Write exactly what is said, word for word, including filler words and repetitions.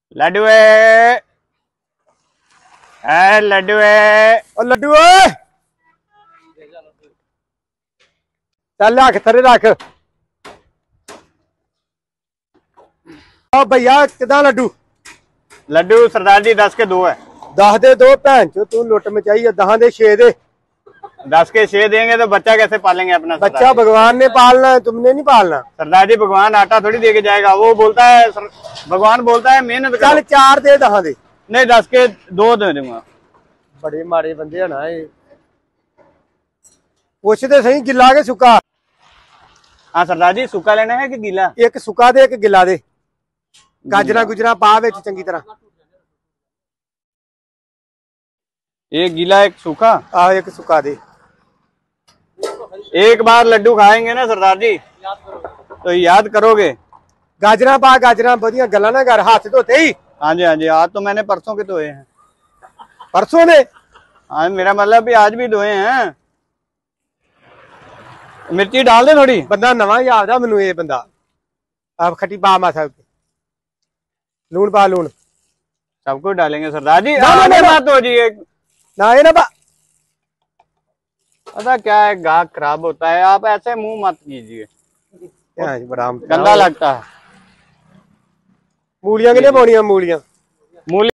लड्डू है ए लड्डू है ओ लड्डू ओए चल रख थरे रख। ओ भैया किदा लड्डू लड्डू सरदार जी दस के दो है। दस दे दो भैन चो तू लुट मचाई है। दस दे छे दे। दस के छह देंगे तो बच्चा कैसे पालेंगे अपना? बच्चा भगवान ने पालना है, तुमने नहीं पालना। सरदार जी भगवान आटा थोड़ी दे के जाएगा, वो बोलता है सर, भगवान बोलता है मेहनत करो। चल चार दे दस दे। नहीं दस के दो दे दूंगा। बड़े माड़े बंदे है ना ये। पूछते सही गिला के सुका। हाँ सरदार जी सूखा लेना है कि गीला? एक सुका दे एक गिला दे। गाजरा गुजरा पा विच चंगी तरह। एक गीला एक सूखा। आ एक सुका दे। एक बार लड्डू खाएंगे ना सरदार जी तो याद करोगे। गाजरा पा गाजरा बढ़िया गला ना कर हाथ धोते ही। हाँ जी हाँ जी आज तो मैंने परसों के धोए हैं। परसों ने? हाँ मेरा मतलब भी आज भी धोए हैं। मिर्ची डाल दे थोड़ी। बंदा नवा याद आ मैनू ये बंदा। आप खट्टी पा माथा लून पा लून सब कुछ डालेंगे सरदार जी। ना, ना, ना, ना। मत हो जी एक ना ये ना पा। पता क्या है गाहक खराब होता है, आप ऐसे मुंह मत कीजिए, बड़ा गंदा लगता है। मूलियां कितने पाउनियां मूलियां? मूली